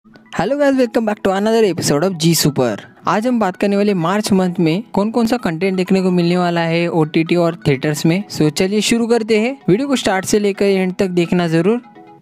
Hello guys, welcome back to another episode of G super. आज हम बात करने वाले मार्च मंथ में कौन कौन सा कंटेंट देखने को मिलने वाला है ओटीटी और थिएटर्स में। सो चलिए शुरू करते हैं। वीडियो को स्टार्ट से लेकर एंड तक देखना जरूर।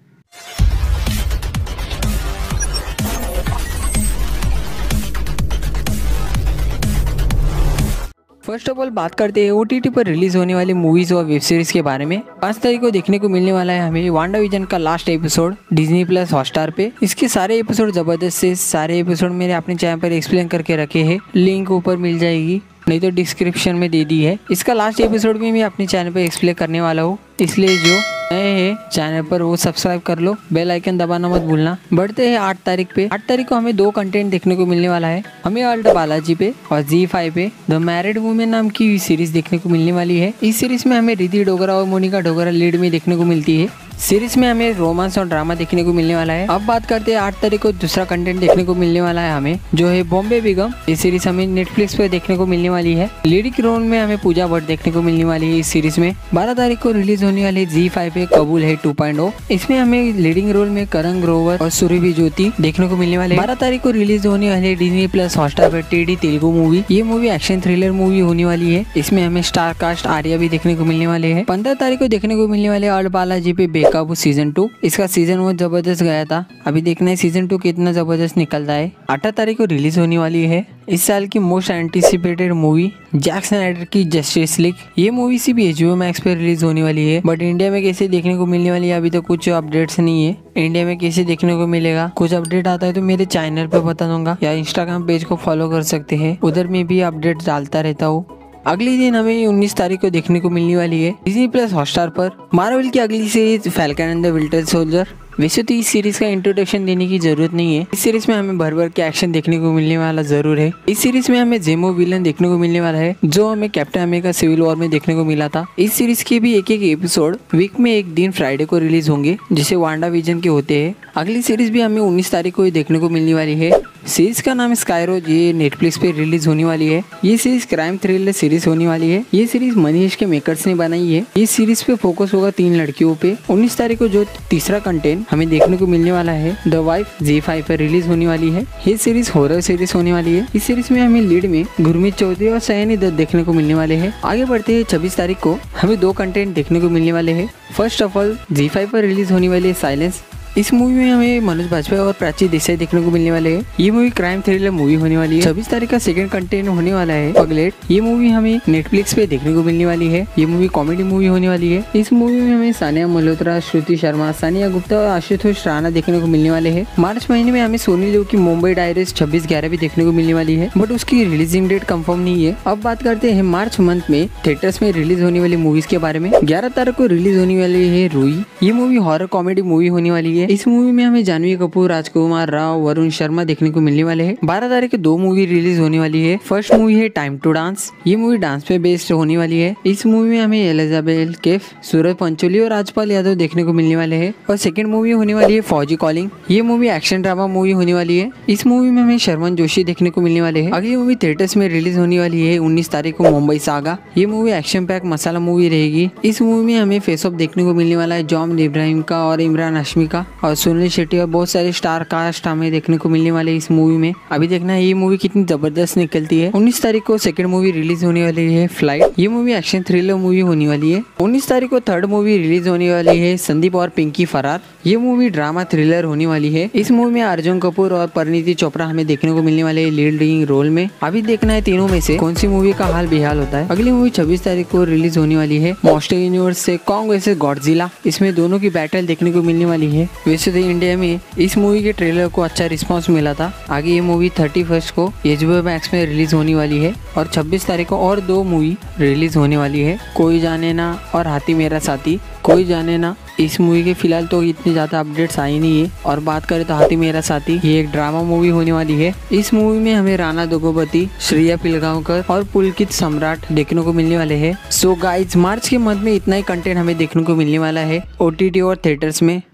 फर्स्ट ऑफ ऑल बात करते हैं ओटीटी पर रिलीज होने वाली मूवीज और वेब सीरीज के बारे में। 5 तारीख को देखने को मिलने वाला है हमें वांडा विजन का last episode Disney plus Hotstar पे। इसके सारे एपिसोड जबरदस्त से सारे एपिसोड मैंने अपने चैनल पर एक्सप्लेन करके रखे हैं, लिंक ऊपर मिल जाएगी, नहीं तो डिस्क्रिप्शन में दे दी है। इसका लास्ट एपिसोड भी मैं अपने चैनल पर एक्सप्लेन करने वाला हूँ, इसलिए जो नए हैं चैनल पर वो सब्सक्राइब कर लो, बेल आइकन दबाना मत भूलना। बढ़ते हैं 8 तारीख पे। 8 तारीख को हमें 2 कंटेंट देखने को मिलने वाला है। हमें अल्ट बालाजी पे और ZEE5 पे द मैरिड वुमेन नाम की सीरीज देखने को मिलने वाली है। इस सीरीज में हमें रिद्धि डोगरा और मोनिका डोगरा लीड में देखने को मिलती है। सीरीज में हमें रोमांस और ड्रामा देखने को मिलने वाला है। अब बात करते हैं 8 तारीख को दूसरा कंटेंट देखने को मिलने वाला है हमें, जो है बॉम्बे बेगम। ये सीरीज हमें नेटफ्लिक्स पर देखने को मिलने वाली है। लीडिंग रोल में हमें पूजा भट्ट देखने को मिलने वाली है इस सीरीज में। 12 तारीख को रिलीज होने वाली ZEE5 पे कबूल है 2.0। इसमें हमें लीडिंग रोल में करण ग्रोवर और सुरभि ज्योति देखने को मिलने वाले। 12 तारीख को रिलीज होने वाली डिज्नी प्लस हॉटस्टार पर टीडी तेलुगु मूवी। ये मूवी एक्शन थ्रिलर मूवी होने वाली है। इसमें हमें स्टार कास्ट आर्या भी देखने को मिलने वाले हैं। 15 तारीख को देखने को मिलने वाले अल्ट बालाजी पे बेकाबू सीजन 2। इसका सीजन 1 जबरदस्त गया था, अभी देखना है सीजन 2 कितना जबरदस्त निकलता है। 18 तारीख को रिलीज होने वाली है इस साल की most anticipated movie Jack Snyder की जस्टिस लीग। ये मूवी सिर्फ HBO मैक्स पे रिलीज होने वाली है, बट इंडिया में कैसे देखने को मिलने वाली है अभी तो कुछ अपडेट्स नहीं है। इंडिया में कैसे देखने को मिलेगा, कुछ अपडेट आता है तो मेरे चैनल पे बता दूंगा, या इंस्टाग्राम पेज को फॉलो कर सकते हैं, उधर में भी अपडेट डालता रहता हूँ। अगले दिन हमें 19 तारीख को देखने को मिलने वाली है डिज्नी प्लस हॉटस्टार पर मार्वल की अगली series Falcon and the Winter Soldier. वैसे तो इस सीरीज का इंट्रोडक्शन देने की जरूरत नहीं है। इस सीरीज में हमें भर भर के एक्शन देखने को मिलने वाला जरूर है। इस सीरीज में हमें जेमो विलन देखने को मिलने वाला है, जो हमें कैप्टन अमेरिका सिविल वॉर में देखने को मिला था। इस सीरीज के भी एक एक एपिसोड वीक में एक दिन फ्राइडे को रिलीज होंगे, जिसे वांडा विजन के होते हैं। अगली सीरीज भी हमें 19 तारीख को ही देखने को मिलने वाली है। सीरीज का नाम स्काईरो, ये नेटफ्लिक्स पे रिलीज होने वाली है। ये सीरीज क्राइम थ्रिलर सीरीज होने वाली है। ये सीरीज मनीष के मेकर्स ने बनाई है। इस सीरीज पे फोकस होगा 3 लड़कियों पे। 19 तारीख को जो तीसरा कंटेंट हमें देखने को मिलने वाला है द वाइफ ZEE5 पर रिलीज होने वाली है। ये सीरीज हॉरर सीरीज होने वाली है। इस सीरीज में हमें लीड में गुरमीत चौधरी और सयानी दत्त देखने को मिलने वाले हैं। आगे बढ़ते हैं 26 तारीख को हमें 2 कंटेंट देखने को मिलने वाले हैं। फर्स्ट ऑफ ऑल ZEE5 पर रिलीज होने वाली है साइलेंस। इस मूवी में हमें मनोज बाजपेयी और प्राची देसाई देखने को मिलने वाले हैं। ये मूवी क्राइम थ्रिलर मूवी होने वाली है। 26 तारीख का सेकंड कंटेंट होने वाला है पगलेट। ये मूवी हमें नेटफ्लिक्स पे देखने को मिलने वाली है। ये मूवी कॉमेडी मूवी होने वाली है। इस मूवी में हमें सानिया मल्होत्रा, श्रुति शर्मा, सानिया गुप्ता और आशुतोष राणा देखने को मिलने वाले हैं। मार्च महीने में हमें सोनी लिव की मुंबई डायरीज 26/11 भी देखने को मिलने वाली है, बट उसकी रिलीजिंग डेट कंफर्म नहीं है। अब बात करते हैं मार्च मंथ में थिएटर्स में रिलीज होने वाली मूवीज के बारे में। 11 तारीख को रिलीज होने वाली है रूई। ये मूवी हॉरर कॉमेडी मूवी होने वाली है। इस मूवी में हमें जानवी कपूर, राजकुमार राव, वरुण शर्मा देखने को मिलने वाले हैं। 12 तारीख को 2 मूवी रिलीज होने वाली है। फर्स्ट मूवी है टाइम टू डांस। ये मूवी डांस पे बेस्ड होने वाली है। इस मूवी में हमें एलिजाबेथ कैफ, सूरज पंचोली और राजपाल यादव देखने को मिलने वाले हैं। और सेकंड मूवी होने वाली है फौजी कॉलिंग। ये मूवी एक्शन ड्रामा मूवी होने वाली है। इस मूवी में हमें शर्मन जोशी देखने को मिलने वाले हैं। अगली मूवी थिएटर्स में रिलीज होने वाली है 19 तारीख को मुंबई सागा। ये movie action pack masala movie रहेगी। इस मूवी में हमें फेस ऑफ देखने को मिलने वाला है जॉन इब्राहिम का और इमरान हाशमी का और सुनील शेट्टी और बहुत सारे स्टार कास्ट हमें देखने को मिलने वाले इस मूवी में। अभी देखना है ये मूवी कितनी जबरदस्त निकलती है। 19 तारीख को सेकंड मूवी रिलीज होने वाली है फ्लाइट। ये मूवी एक्शन थ्रिलर मूवी होने वाली है। 19 तारीख को थर्ड मूवी रिलीज होने वाली है संदीप और पिंकी फरार। ये मूवी ड्रामा थ्रिलर होने वाली है। इस मूवी में अर्जुन कपूर और परिणीति चोपड़ा हमें देखने को मिलने वाले लीडिंग रोल में। अभी देखना है तीनों में से कौन सी मूवी का हाल बेहाल होता है। अगली मूवी 26 तारीख को रिलीज होने वाली है मॉन्स्टर यूनिवर्स से कॉन्ग वर्सेस गॉडजिला। इसमें दोनों की बैटल देखने को मिलने वाली है। वैसे तो इंडिया में इस मूवी के ट्रेलर को अच्छा रिस्पांस मिला था। आगे ये मूवी 31 को HBO मैक्स में रिलीज होने वाली है। और 26 तारीख को और 2 मूवी रिलीज होने वाली है, कोई जाने ना और हाथी मेरा साथी। कोई जाने ना इस मूवी के फिलहाल तो इतनी ज्यादा अपडेट्स आई नहीं है। और बात करें तो हाथी मेरा साथी, ये एक ड्रामा मूवी होने वाली है। इस मूवी में हमें राणा दुग्गोबती, श्रेया पिलगांवकर और पुलकित सम्राट देखने को मिलने वाले हैं। सो गाइज, मार्च के मंथ में इतना ही कंटेंट हमें देखने को मिलने वाला है OTT और थिएटर्स में।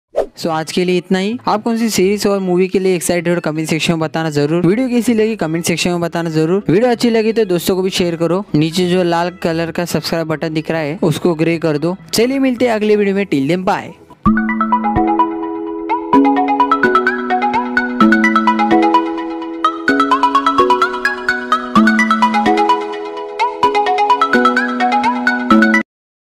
सो आज के लिए इतना ही। आप कौन सी सीरीज और मूवी के लिए एक्साइटेड हो कमेंट सेक्शन में बताना जरूर। वीडियो कैसी लगी कमेंट सेक्शन में बताना जरूर। वीडियो अच्छी लगी तो दोस्तों को भी शेयर करो। नीचे जो लाल कलर का सब्सक्राइब बटन दिख रहा है उसको ग्रे कर दो। चलिए मिलते हैं अगले वीडियो में। Till then bye.